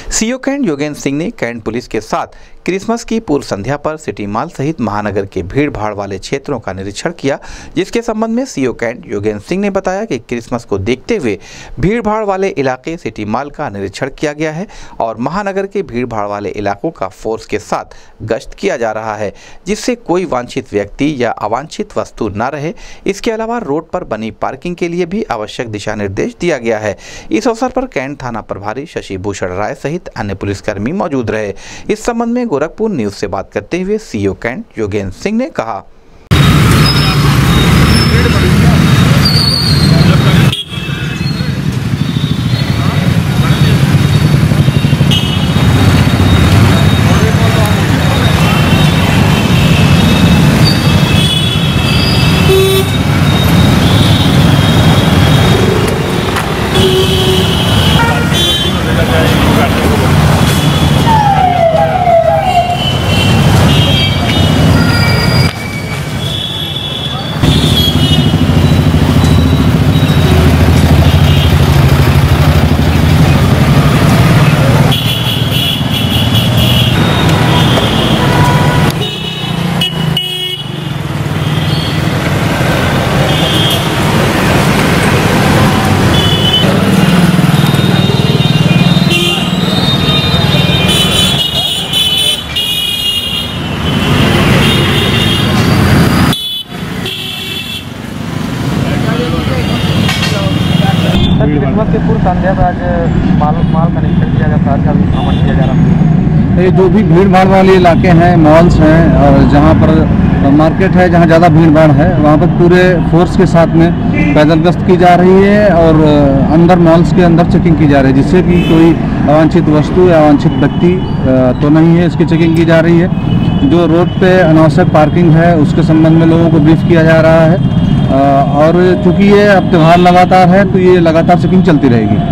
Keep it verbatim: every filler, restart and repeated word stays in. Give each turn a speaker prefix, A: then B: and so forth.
A: CO cantt Yogendra Singh ने cantt police के साथ क्रिसमस की पूर्व संध्या पर सिटी मॉल सहित महानगर के भीड़ भाड़ वाले क्षेत्रों का निरीक्षण किया, जिसके संबंध में सीओ कैंट योगेंद्र सिंह ने बताया कि क्रिसमस को देखते हुए भीड़ भाड़ वाले इलाके सिटी मॉल का निरीक्षण किया गया है और महानगर के भीड़ भाड़ वाले इलाकों का फोर्स के साथ गश्त किया जा रहा है, जिससे कोई वांछित व्यक्ति या अवांछित वस्तु न रहे। इसके अलावा रोड पर बनी पार्किंग के लिए भी आवश्यक दिशा निर्देश दिया गया है। इस अवसर पर कैंट थाना प्रभारी शशि भूषण राय सहित अन्य पुलिसकर्मी मौजूद रहे। इस संबंध में गोरखपुर न्यूज से बात करते हुए सीओ कैंट योगेंद्र सिंह ने कहा,
B: क्रिसमस के पूर्व संध्या पर आज माल माल का निरीक्षण किया गया, साथ का भ्रमण किया जा रहा है।
C: ये जो भी भीड़ भाड़ वाले इलाके हैं, मॉल्स हैं और जहाँ पर मार्केट है, जहाँ ज़्यादा भीड़ भाड़ है, वहाँ पर पूरे फोर्स के साथ में पैदल गश्त की जा रही है और अंदर मॉल्स के अंदर चेकिंग की जा रही है, जिससे कि कोई अवांछित वस्तु या अवांछित व्यक्ति तो नहीं है, इसकी चेकिंग की जा रही है। जो रोड पे अनावश्यक पार्किंग है उसके संबंध में लोगों को ब्रीफ किया जा रहा है और चूँकि ये अब त्यौहार लगातार है तो ये लगातार चेकिंग चलती रहेगी।